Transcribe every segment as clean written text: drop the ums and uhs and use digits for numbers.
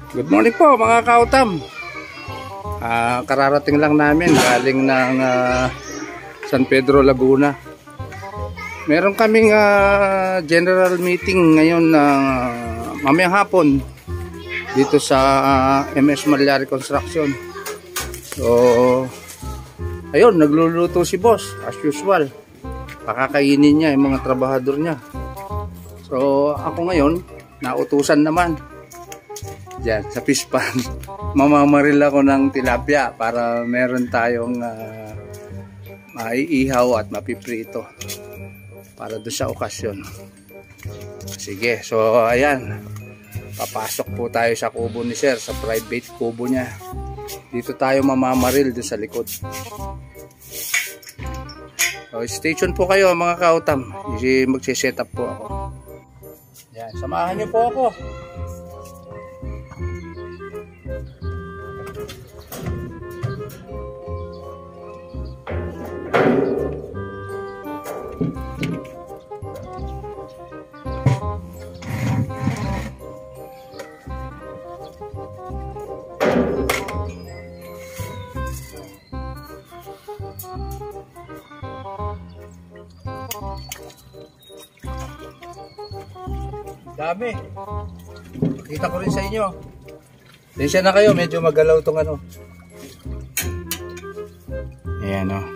Good morning po mga kautam. Kararating lang namin galing ng San Pedro, Laguna. Meron kaming general meeting ngayon mamayang hapon dito sa MS Malyari Construction. So ayun, nagluluto si boss as usual. Pakakainin niya yung mga trabahador niya. So ako ngayon nautusan naman diyan sa fish pan. Mamamaril ako ng tilapia para meron tayong maiihaw at mapiprito para doon sa okasyon. Sige, so ayan, papasok po tayo sa kubo ni sir, sa private kubo niya. Dito tayo mamamaril doon sa likod. So stay tuned po kayo mga kautam, magsiset up po ako. Yan, samahan niyo po ako. Dami. Kita ko rin sa inyo. Tensya na kayo, medyo magalaw tong ano. Ayan o.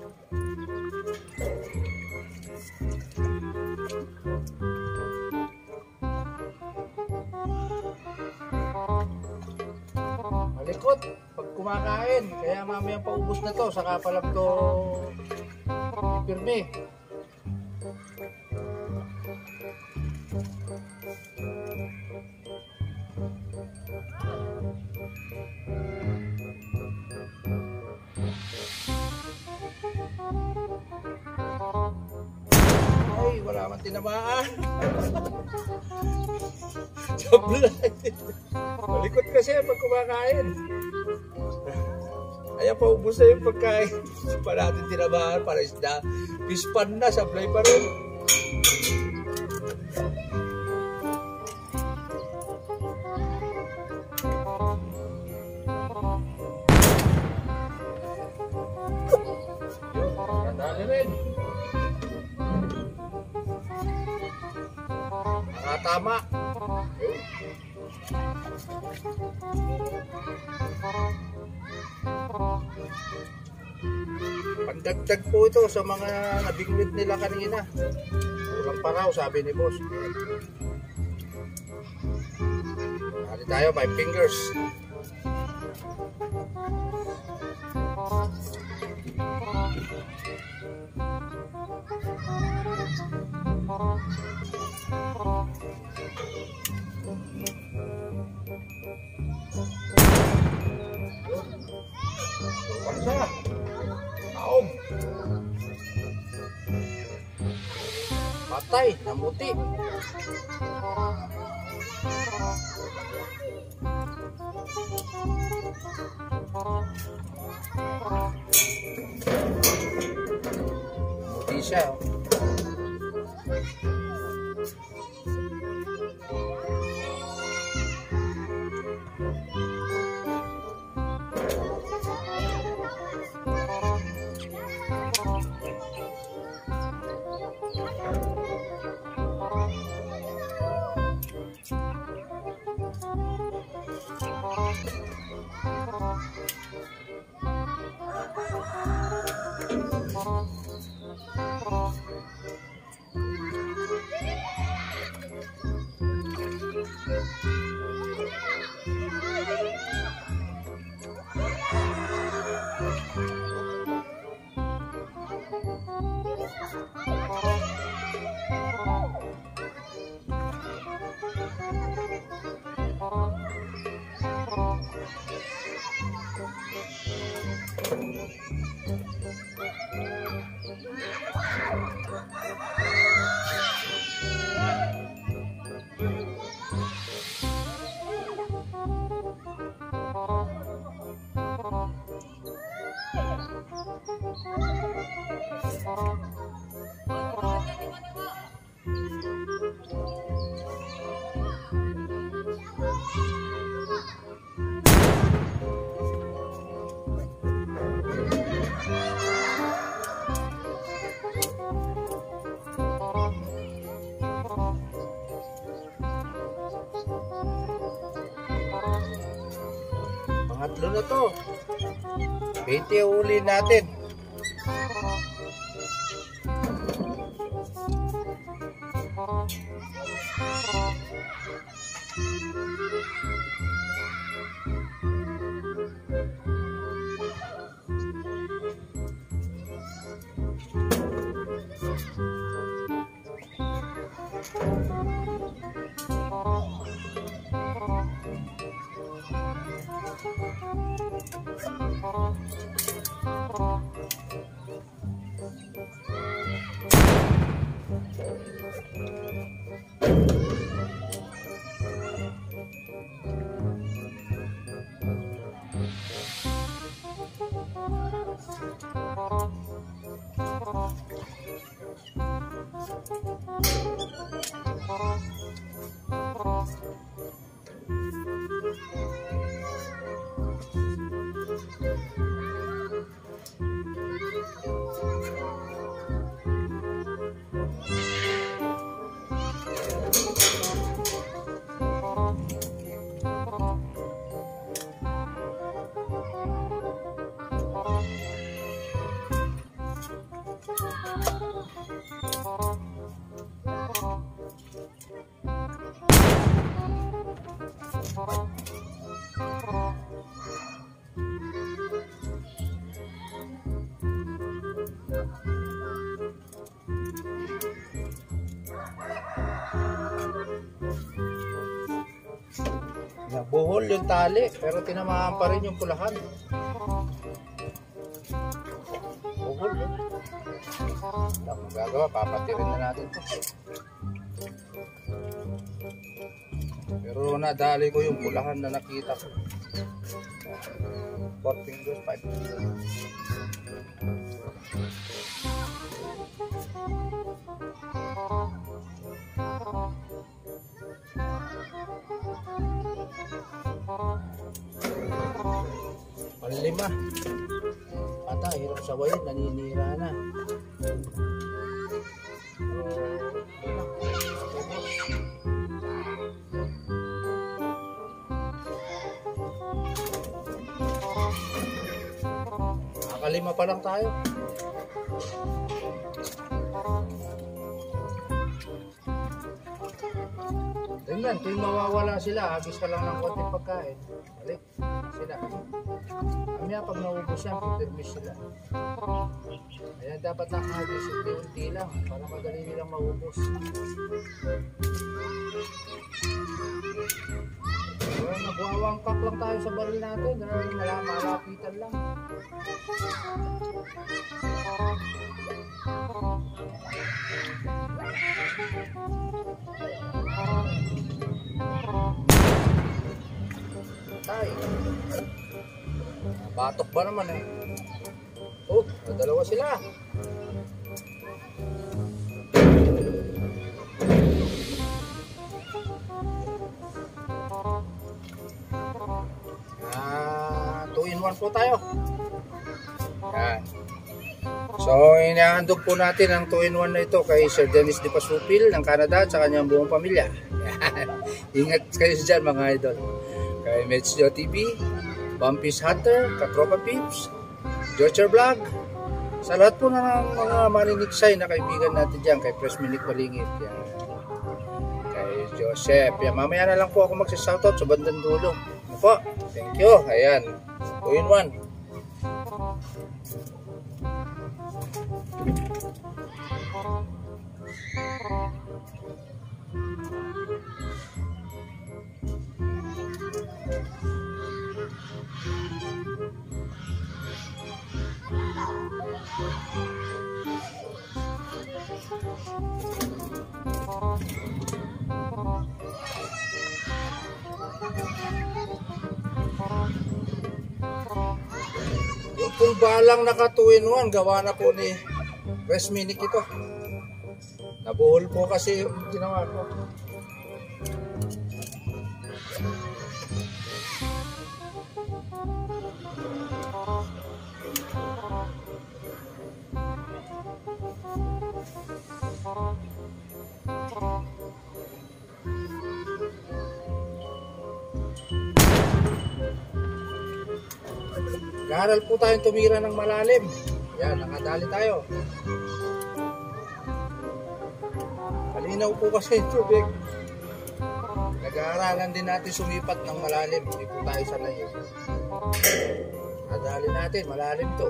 Malikot pag kumakain. Kaya mamaya paubos na to. Saka pala to ipirme. Ay, wala man tinamaan. Sablay. Malikot kasi pag kumakain. Ayaw pa ubos na yung pagkain. Pa natin tinamaan para isda. Pispan na, sablay pa rin. Dali rin. Nakatama. Pandagdag po ito sa mga nabingwit nila kanina. Kulang pa raw, sabi ni boss. Dali tayo, 5 fingers. Pansa, taom, patay, namuti. Namuti siya. Tatlo na to. 20 uli natin. Nabuhol yung tali, pero tinamaan pa rin yung pulahan. Buhol yun. Wala akong gagawa, papatirin na natin to. Pero nadali ko yung pulahan na nakita ko. 4 fingers, 5 fingers. Panlima. Ata, hirap sawayin, naninira na. Nakalima pa lang tayo. Tingnan, tuwing mawawala sila, agis ka lang ng konting pagkain. Balik sila. Kaya pag naubos yan, pipirmis sila. Kaya dapat nakagis, unti-unti lang para madali nilang maubos. Kaya nagwawangkak lang tayo sa baril natin, dahil malapitan lang. Tay. Batok ba naman eh? Oh, dalawa sila. Ah, 2-in-1 po tayo. Yan. So, inahandog po natin ang 2-in-1 na ito kay Sir Dennis De Pasupil ng Canada at sa kanyang buong pamilya. Ingat kayo dyan mga idol. Kay Metzjo TV, Bumpy's Hunter, Katropa Peeps, Jocher Vlog, sa lahat po ng mga maniniksay na kaibigan natin dyan, kay Press Minik Balingit, yan. Kay Joseph, yan. Mamaya na lang po ako magsashoutout sa bandang dulo. Ano po? Thank you. Ayan, 2-in-1. Yung pong balang naka 2-in-1, gawa na po ni Press Minik ito. Nabuhol po kasi yung ginawa ko. Nag-aaral po tayong tumira ng malalim. Yan, nakadali tayo. Malinaw po kasi yung tubig. Nag-aaralan din natin sumipat ng malalim. Hindi po tayo sanay. Nadali natin, malalim to.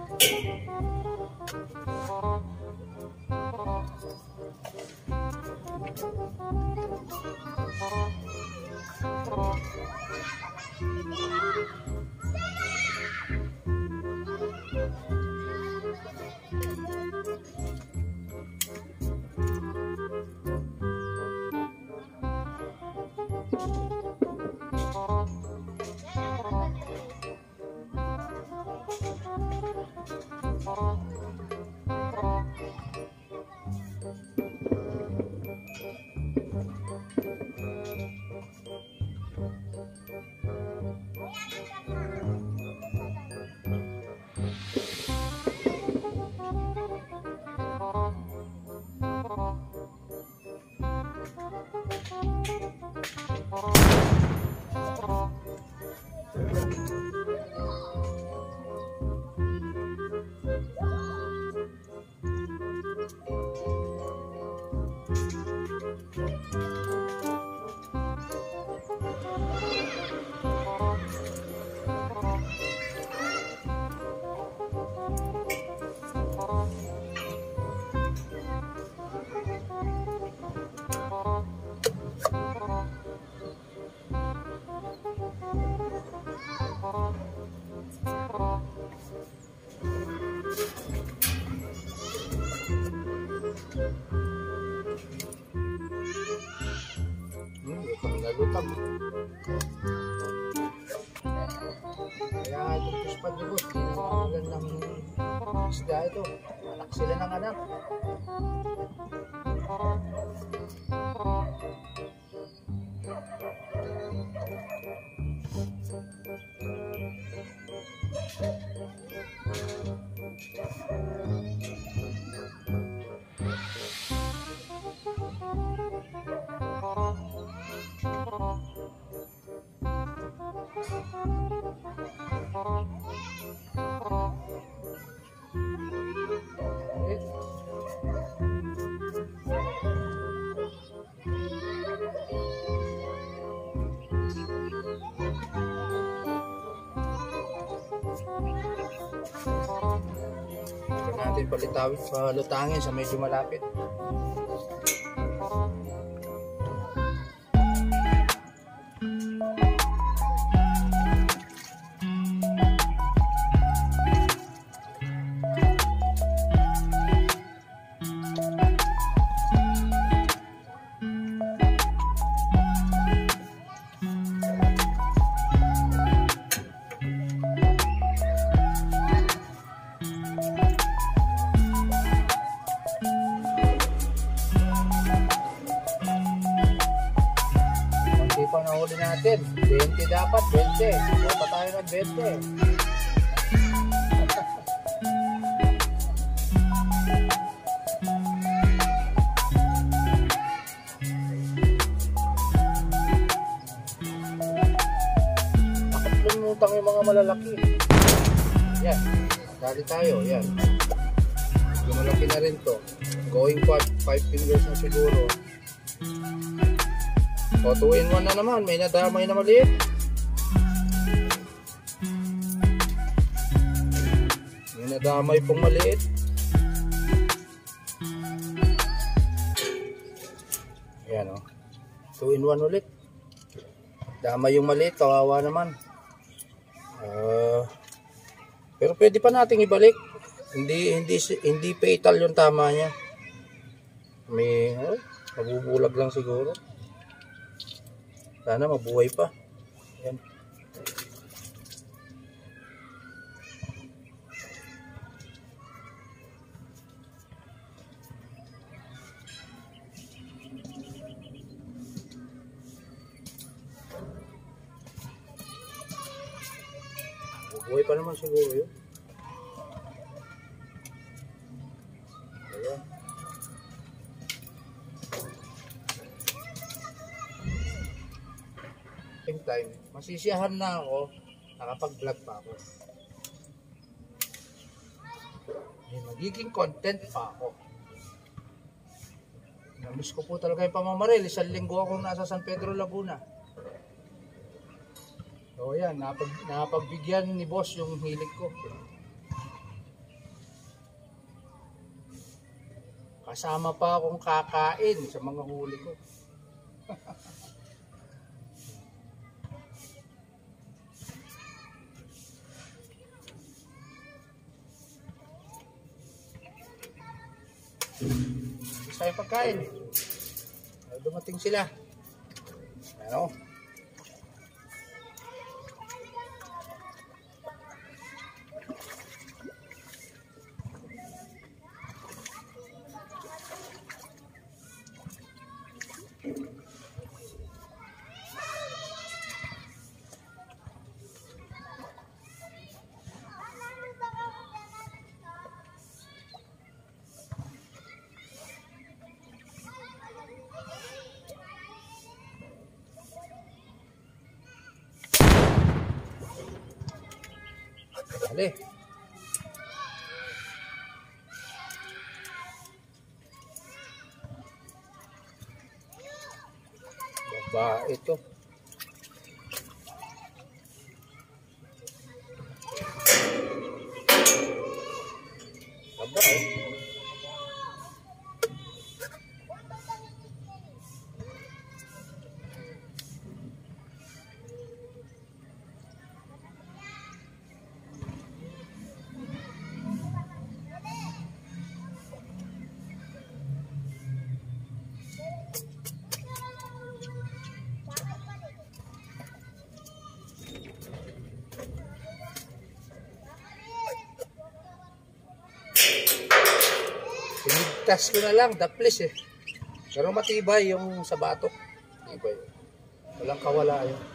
Lutang. Kaya itong puspad ni boss, pinangalan ng isda ito. Anak sila ng anak. Natin palitawin, palutangin sa medyo malapit. Nahuli natin 20 dapat, 20 dapat tayo ng 20. Nakapulutang yung mga malalaki. Yan, dali tayo. Yan, yung malaki na rin to, going 5 fingers na siguro. O, 2-in-1 na naman. May nadamay na maliit. May nadamay pong maliit. Ayan o. 2-in-1 ulit. Damay yung maliit. Kawawa naman. Pero pwede pa nating ibalik. Hindi fatal yung tama niya. May mabubulag lang siguro. Sana mabuhay pa. Yan. Mabuhay pa naman siguro yun. Ayan. Time, masisiyahan na ako, nakapag-vlog pa ako. magiging content pa ako. Namiss ko po talaga yung pamamaril. 1 linggo akong nasa San Pedro, Laguna. So yan, napagbigyan ni boss yung hilig ko. Kasama pa akong kakain sa mga huli ko. Gusto tayo pagkain. Dumating sila. Ano? Dali. Babae ito. Babae. Pinigtas ko na lang, daplis eh. Pero matibay yung sa batok. Matibay. Walang kawala yun.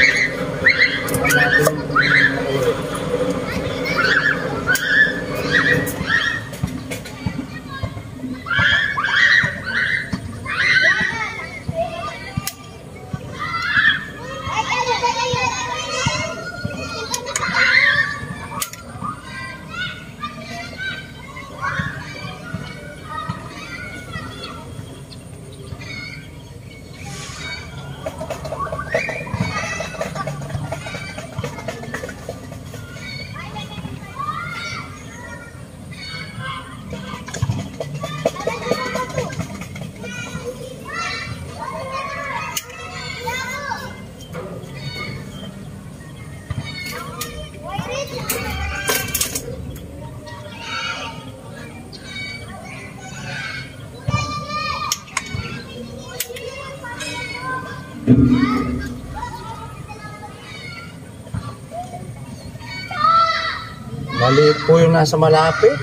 Maliit po yung nasa malapit.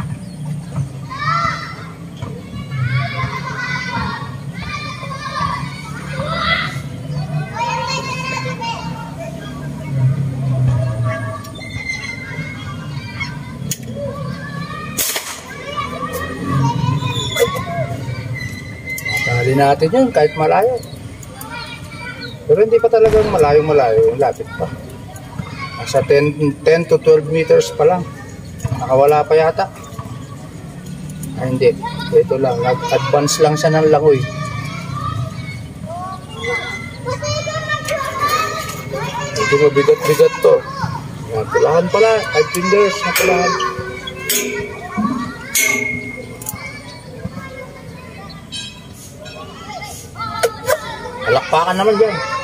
Tanggalin natin yan kahit malayo. Pero hindi pa talagang malayo-malayo, lapit pa. Nasa 10 to 12 meters pa lang. Nakawala pa yata. Ay hindi, ito lang, nag-advance lang siya ng langoy. Ito mabigat-bigat to. Yan, tulahan pala, 5 fingers na tulahan. Palakpakan naman dyan.